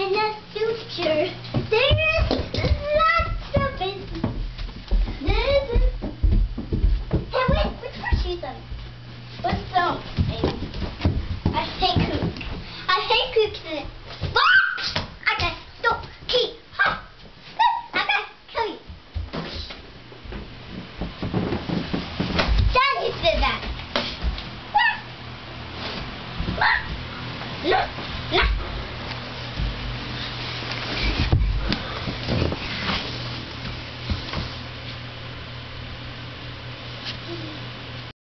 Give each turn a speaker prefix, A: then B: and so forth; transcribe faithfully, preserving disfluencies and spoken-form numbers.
A: in the future, there's lots of business. Hey, wait, which one shoes on? What's the I hate kook. I hate kook today. What? I got stop. Keep. Ha. I got kill you. Daddy said that. What? What? Look. Look.